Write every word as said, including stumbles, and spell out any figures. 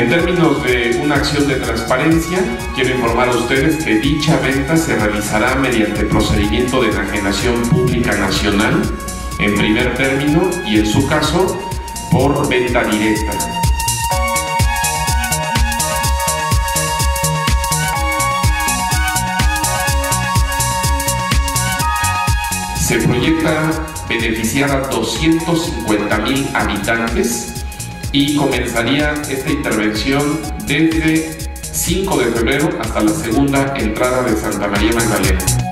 En términos de una acción de transparencia, quiero informar a ustedes que dicha venta se realizará mediante procedimiento de enajenación pública nacional, en primer término, y en su caso, por venta directa. Se proyecta beneficiar a doscientos cincuenta mil habitantes y comenzaría esta intervención desde cinco de febrero hasta la segunda entrada de Santa María Magdalena.